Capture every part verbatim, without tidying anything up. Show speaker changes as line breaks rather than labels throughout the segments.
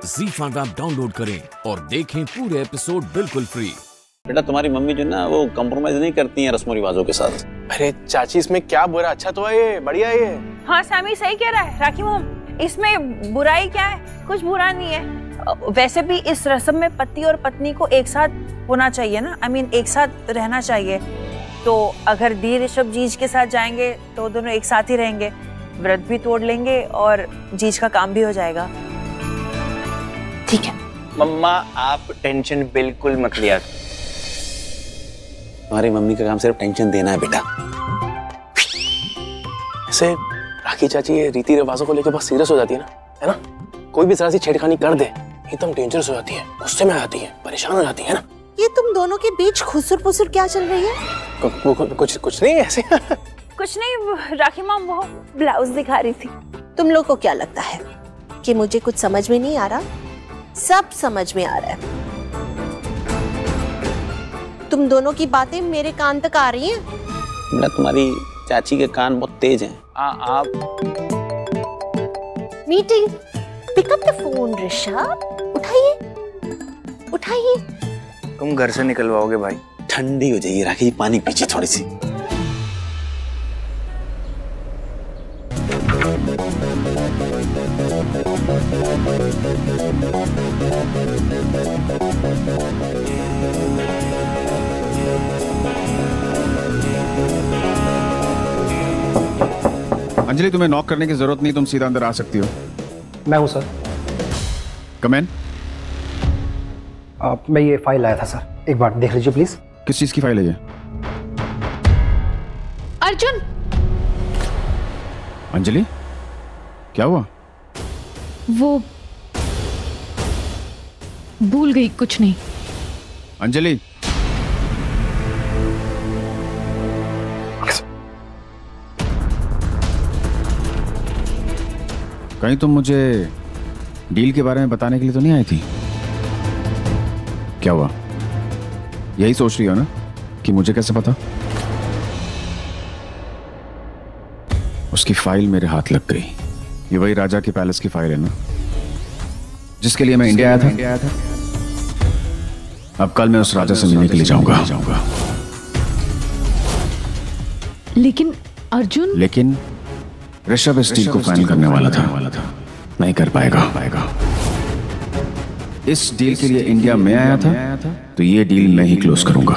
ज़ी five app download करें और देखें पूरे एपिसोड बिल्कुल फ्री।
बेटा तुम्हारी मम्मी जो ना वो कॉम्प्रोमाइज नहीं करती हैं रस्मों रिवाजों के साथ।
अरे चाची इसमें क्या बुरा, अच्छा तो है ये, बढ़िया है ये।
हाँ सैमी सही कह रहा है राखी मोम, इसमें बुराई क्या है, कुछ बुरा नहीं है। वैसे भी इस रस्म में पति और पत्नी को एक साथ होना चाहिए ना, आई I मीन mean, एक साथ रहना चाहिए। तो अगर दी ऋषभ जीज के साथ जाएंगे तो दोनों एक साथ ही रहेंगे, व्रत भी तोड़ लेंगे और जीज का काम भी हो जाएगा। ठीक है
मम्मा, आप टेंशन बिल्कुल मत लिया।
तुम्हारी मम्मी का काम सिर्फ टेंशन देना है बेटा।
ऐसे राखी चाची ये रीति रिवाजों को लेकर बहुत सीरियस हो जाती है ना, है ना? कोई भी जरा सी छेड़खानी कर दे एकदम डेंजरस हो जाती है, गुस्से में आ जाती है, परेशान हो जाती है ना।
ये तुम दोनों के बीच खुसुर पुसुर क्या चल रही है?
कु, कु, कु, कुछ कुछ नहीं ऐसे।
कुछ नहीं, राखी माम वो ब्लाउज दिखा रही थी।
तुम लोग को क्या लगता है कि मुझे कुछ समझ में नहीं आ रहा? सब समझ में आ रहा है। तुम दोनों की बातें मेरे कान तक आ रही हैं।
बेटा तुम्हारी चाची के कान बहुत तेज हैं।
आ, आप
meeting, pick up the phone Rishabh, उठाइए उठाइए।
तुम घर से निकलवाओगे भाई?
ठंडी हो जाएगी राखी, पानी पीछे थोड़ी सी।
अंजलि, तुम्हें नॉक करने की जरूरत नहीं, तुम सीधा अंदर आ सकती हो।
मैं हूं सर।
कम इन।
आप मैं ये फाइल लाया था सर, एक बार देख लीजिए प्लीज।
किस चीज की फाइल है ये?
अर्जुन।
अंजलि क्या हुआ?
वो भूल गई, कुछ नहीं।
अंजलि कहीं तुम मुझे डील के बारे में बताने के लिए तो नहीं आई थी? क्या हुआ? यही सोच रही हो ना कि मुझे कैसे पता? उसकी फाइल मेरे हाथ लग गई। ये वही राजा के पैलेस की फाइल है ना, जिसके लिए मैं इंडिया आया था। अब कल मैं उस राजा से मिलने के लिए जाऊंगा जाऊंगा
लेकिन अर्जुन।
लेकिन ऋषभ इस डील को फाइनल करने वाला था, नहीं कर पाएगा पाएगा इस डील के लिए इंडिया में आया था, तो ये डील मैं ही क्लोज करूंगा।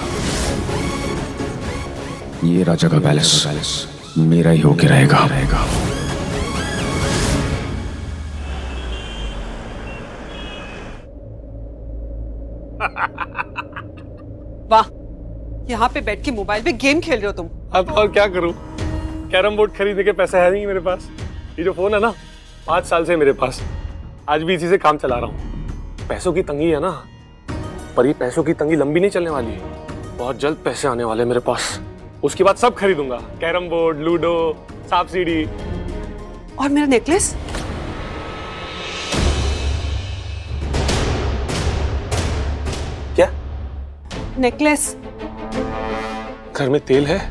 ये राजा का पैलेस मेरा ही होके रहेगा रहेगा
वाह, यहाँ पे बैठ के मोबाइल पे गेम खेल रहे हो तुम।
अब और क्या करूं? कैरम बोर्ड खरीदने के पैसे है नहीं मेरे पास। ये जो फोन है ना, पांच साल से मेरे पास, आज भी इसी से काम चला रहा हूँ। पैसों की तंगी है ना, पर ये पैसों की तंगी लंबी नहीं चलने वाली। बहुत जल्द पैसे आने वाले मेरे पास, उसके बाद सब खरीदूंगा। कैरम बोर्ड, लूडो, सांप सीढ़ी।
और मेरा नेकलेस?
क्या
नेकलेस?
घर में तेल है,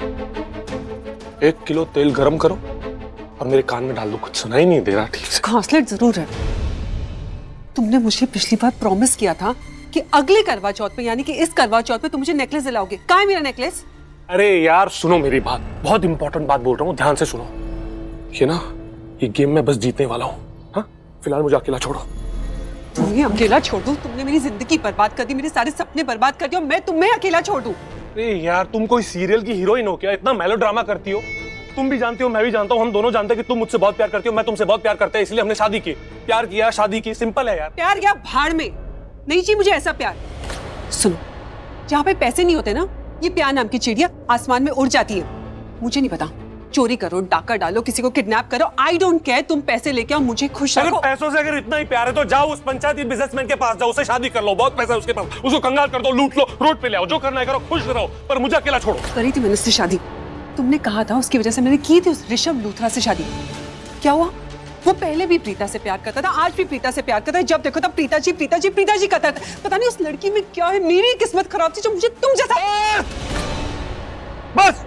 एक किलो तेल गरम करो और मेरे कान में डाल दो। कुछ सुनाई नहीं दे रहा ठीक से।
घासलेट जरूर है। तुमने मुझे पिछली बार प्रॉमिस किया था कि अगले करवा चौथ पे, यानी कि इस करवा चौथ पे तुम मुझे नेकलेस दिलाओगे। कहाँ है मेरा नेकलेस?
अरे यार सुनो मेरी बात, बहुत इंपॉर्टेंट बात बोल रहा हूँ, ध्यान से सुनो। ये ना, ये गेम में बस जीतने वाला हूँ। हाँ, फिलहाल मुझे अकेला छोड़ो।
तुम्हें अकेला छोड़ दूं? तुमने मेरी जिंदगी बर्बाद कर दी, मेरे सारे सपने बर्बाद कर दिए, और मैं तुम्हें अकेला छोड़ दूं?
अरे यार, तुम कोई सीरियल की हीरोइन हो क्या? इतना मेलोड्रामा करती हो। तुम भी जानती हो, मैं भी जानता हूँ, हम दोनों जानते हैं कि तुम मुझसे बहुत प्यार करती हो, मैं तुमसे बहुत प्यार करता है, इसलिए हमने शादी की। प्यार किया, शादी की, सिंपल है यार।
प्यार क्या भाड़ में, नहीं चाहिए मुझे ऐसा प्यार। सुनो, जहाँ पे पैसे नहीं होते ना, ये प्यार नाम की चिड़िया आसमान में उड़ जाती है। मुझे नहीं पता, चोरी करो, डाका डालो, किसी को किडनैप करो, आई डोंट केयर। तुम पैसे लेके आओ, मुझे खुश रखो।
पैसों से अगर इतना ही प्यार है तो जाओ उस पंचायती बिजनेसमैन के पास, जाओ, उससे शादी कर लो, बहुत पैसा है उसके पास, उसको कंगाल कर दो, लूट लो, रोड पे ले आओ, जो करना है करो, खुश रहो, पर मुझे अकेला छोड़ो।
करी थी मैंने उससे शादी, तुमने कहा था उसकी वजह से मैंने की थी उस ऋषभ लूथरा से शादी। क्या हुआ? वो पहले भी प्रीता से प्यार करता था, आज भी प्रीता से प्यार करता है। जब देखो तब प्रीता जी प्रीता जी प्रीता जी करता था। पता नहीं उस लड़की में क्या है, मेरी किस्मत खराब थी जो मुझे तुम जैसा।
बस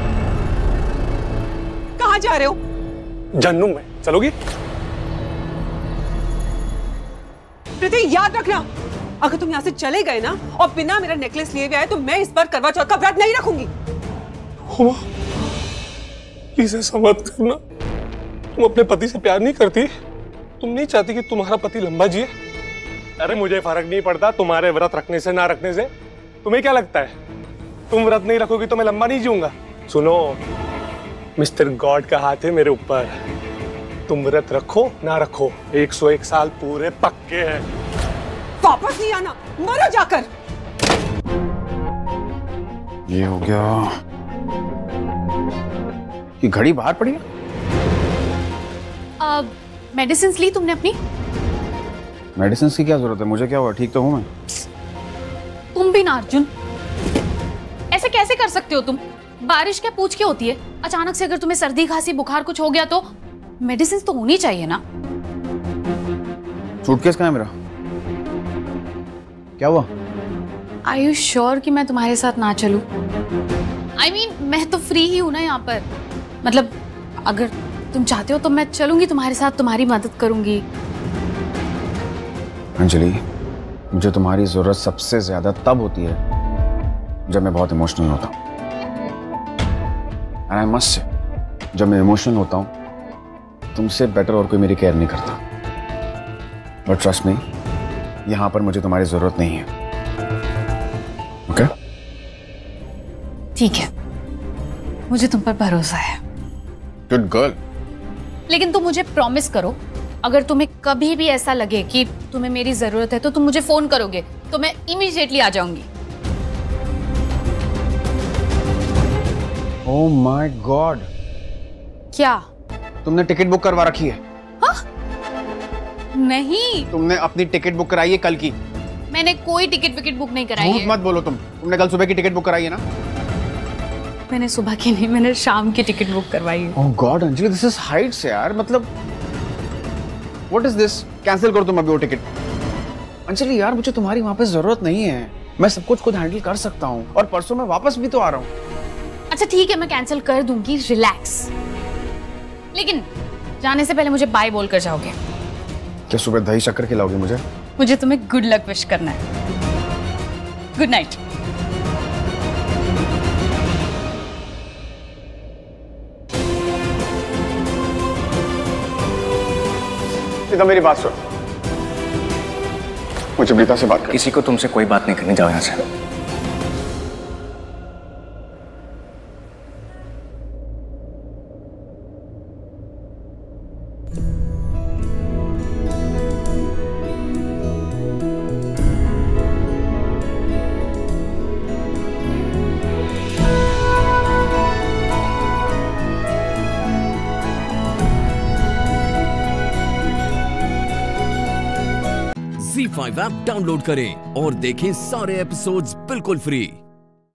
कहाँ जा रहे हो?
जन्नू में चलोगी?
प्रीति याद रखना, अगर तुम यहाँ से चले गए ना और बिना मेरा नेकलेस लिए हुए आए तो मैं इस बार करवा चौथ का व्रत नहीं रखूंगी।
प्लीज ऐसा मत करना। तुम अपने पति से प्यार नहीं करती? तुम नहीं चाहती कि तुम्हारा पति लंबा जिए? अरे मुझे फर्क नहीं पड़ता तुम्हारे व्रत रखने से ना रखने से। तुम्हें क्या लगता है तुम व्रत नहीं रखोगी तो मैं लंबा नहीं जीऊंगा? सुनो, मिस्टर गॉड का हाथ है मेरे ऊपर। तुम व्रत रखो ना रखो, एक सौ एक साल पूरे पक्के हैं।
वापस नहीं आना, मरो जाकर।
ये हो गया कि घड़ी बाहर पड़ी है।
अब मेडिसिन ली तुमने अपनी?
मेडिसिन की क्या जरूरत है? मुझे क्या हुआ? ठीक तो हूं मैं।
तुम भी ना अर्जुन, ऐसे कैसे कर सकते हो तुम? बारिश क्या पूछ के होती है? अचानक से अगर तुम्हें सर्दी खांसी बुखार कुछ हो गया तो मेडिसिन तो होनी चाहिए ना।
सूटकेस कहाँ है मेरा? क्या हुआ?
Are you sure कि मैं तुम्हारे साथ ना चलूं? I mean, मैं तो फ्री ही हूं ना यहाँ पर। मतलब अगर तुम चाहते हो तो मैं चलूंगी तुम्हारे साथ, तुम्हारी मदद करूंगी।
अंजलि, मुझे तुम्हारी जरूरत सबसे ज्यादा तब होती है जब मैं बहुत इमोशनल होता हूँ। And I must say, जब मैं इमोशनल होता हूँ तुमसे बेटर और कोई मेरी केयर नहीं करता। बट ट्रस्ट मी, यहाँ पर मुझे तुम्हारी जरूरत नहीं है। ओके?
ठीक है, मुझे तुम पर भरोसा है।
Good girl.
लेकिन तुम मुझे प्रॉमिस करो, अगर तुम्हें कभी भी ऐसा लगे कि तुम्हें मेरी जरूरत है तो तुम मुझे फोन करोगे तो मैं इमीडिएटली आ जाऊंगी।
ओह माय गॉड,
क्या
तुमने टिकट बुक करवा रखी है?
हाँ? नहीं,
तुमने अपनी टिकट बुक कराई है कल की?
मैंने कोई टिकट विकेट बुक नहीं कराई है।
मत बोलो तुम। तुमने कल सुबह की टिकट बुक कराई है ना?
मैंने सुबह की नहीं, मैंने शाम की टिकट बुक करवाई है।
Oh god Anjali, this is heights यार। मतलब व्हाट इज दिस? कैंसिल करो तुम अभी वो टिकट। अंजलि यार, मुझे तुम्हारी वहां पे जरूरत नहीं है। मैं सब कुछ खुद हैंडल कर सकता हूँ और परसों मैं वापस भी तो आ रहा हूँ।
अच्छा ठीक है, मैं कैंसिल कर दूंगी, रिलैक्स। लेकिन जाने से पहले मुझे बाय बोल कर जाओगे?
क्या सुबह दही शक्कर खिलाओगे मुझे?
मुझे तुम्हें गुड लक विश करना है। Good night.
सीधा मेरी बात सुन, मुझे प्रीता से बात कर।
किसी को तुमसे कोई बात नहीं करनी, जाओ यहाँ से।
ज़ी फाइव ऐप डाउनलोड करें और देखें सारे एपिसोड्स बिल्कुल फ्री।